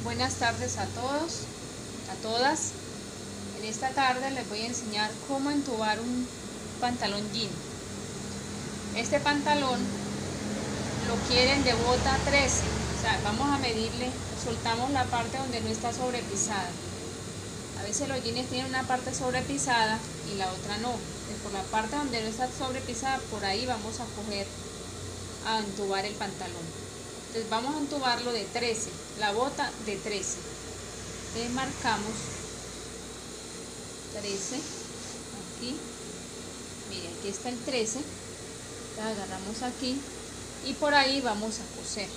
Buenas tardes a todos, a todas. En esta tarde les voy a enseñar cómo entubar un pantalón jean. Este pantalón lo quieren de bota 13, o sea, vamos a medirle, soltamos la parte donde no está sobrepisada. A veces los jeans tienen una parte sobrepisada y la otra no. Entonces, por la parte donde no está sobrepisada, por ahí vamos a coger a entubar el pantalón. Entonces vamos a entubarlo de 13, la bota de 13. Entonces marcamos 13, aquí, mire, aquí está el 13, entonces agarramos aquí y por ahí vamos a coser.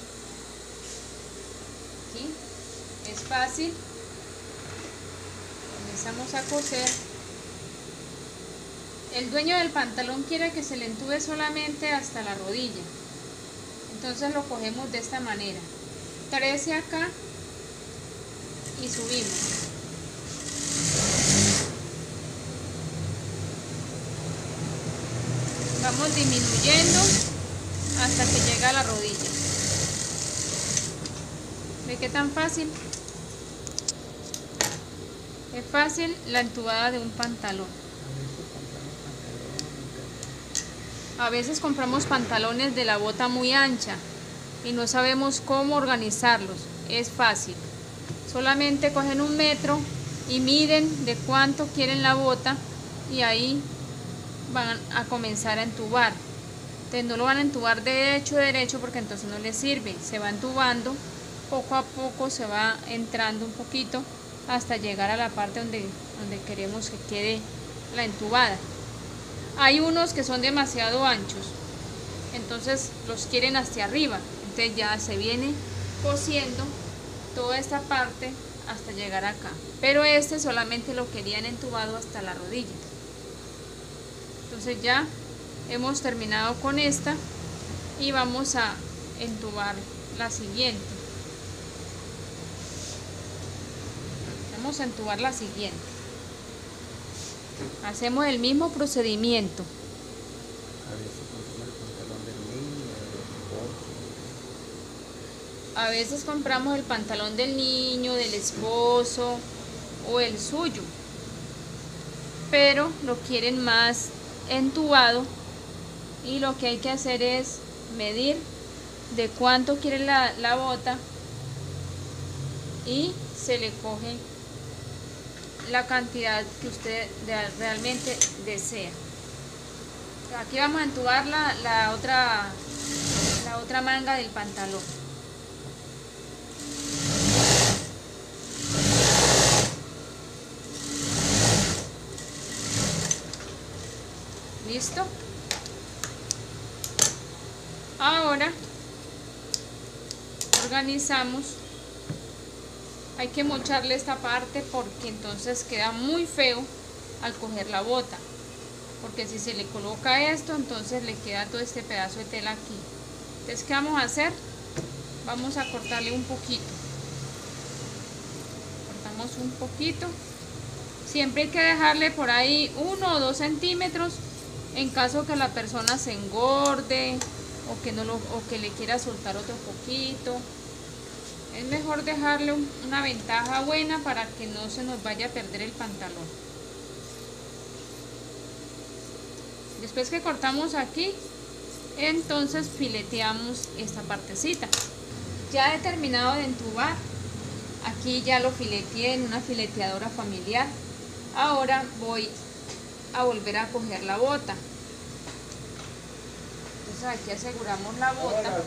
Aquí es fácil, comenzamos a coser. El dueño del pantalón quiere que se le entube solamente hasta la rodilla. Entonces lo cogemos de esta manera, 13 acá y subimos. Vamos disminuyendo hasta que llega a la rodilla. ¿Ve qué tan fácil? Es fácil la entubada de un pantalón. A veces compramos pantalones de la bota muy ancha y no sabemos cómo organizarlos. Es fácil. Solamente cogen 1 metro y miden de cuánto quieren la bota y ahí van a comenzar a entubar. Entonces no lo van a entubar derecho porque entonces no les sirve. Se va entubando, poco a poco se va entrando un poquito hasta llegar a la parte donde queremos que quede la entubada. Hay unos que son demasiado anchos, entonces los quieren hacia arriba, entonces ya se viene cosiendo toda esta parte hasta llegar acá, pero este solamente lo querían entubado hasta la rodilla. Entonces ya hemos terminado con esta y vamos a entubar la siguiente. Vamos a entubar la siguiente. Hacemos el mismo procedimiento. A veces compramos el pantalón del niño, del esposo o el suyo, pero lo quieren más entubado y lo que hay que hacer es medir de cuánto quiere la bota y se le coge la cantidad que usted realmente desea. Aquí vamos a entubar la otra manga del pantalón. ¿Listo? Ahora organizamos. Hay que mocharle esta parte porque entonces queda muy feo al coger la bota, porque si se le coloca esto entonces le queda todo este pedazo de tela aquí. Entonces, ¿qué vamos a hacer? Vamos a cortarle un poquito. Cortamos un poquito. Siempre hay que dejarle por ahí 1 o 2 centímetros en caso que la persona se engorde o que le quiera soltar otro poquito. Es mejor dejarle una ventaja buena para que no se nos vaya a perder el pantalón. Después que cortamos aquí, entonces fileteamos esta partecita. Ya he terminado de entubar. Aquí ya lo fileteé en una fileteadora familiar. Ahora voy a volver a coger la bota. Entonces aquí aseguramos la bota.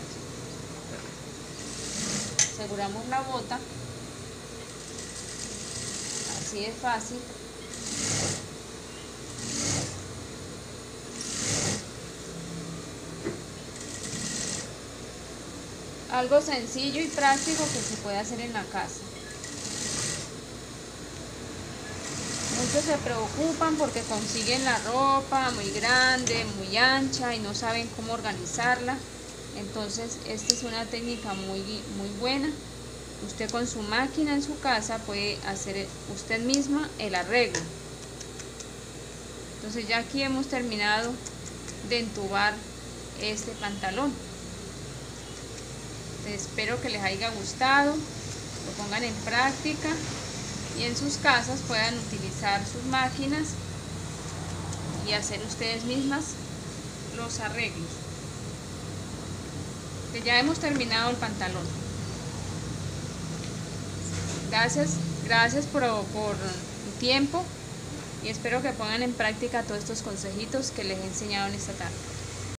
Aseguramos la bota, así es fácil. Algo sencillo y práctico que se puede hacer en la casa. Muchos se preocupan porque consiguen la ropa muy grande, muy ancha y no saben cómo organizarla. Entonces esta es una técnica muy buena. Usted con su máquina en su casa puede hacer usted misma el arreglo. Entonces ya aquí hemos terminado de entubar este pantalón. Espero que les haya gustado. lo pongan en práctica y en sus casas puedan utilizar sus máquinas y hacer ustedes mismas los arreglos. Ya hemos terminado el pantalón. Gracias por tu tiempo y espero que pongan en práctica todos estos consejitos que les he enseñado en esta tarde.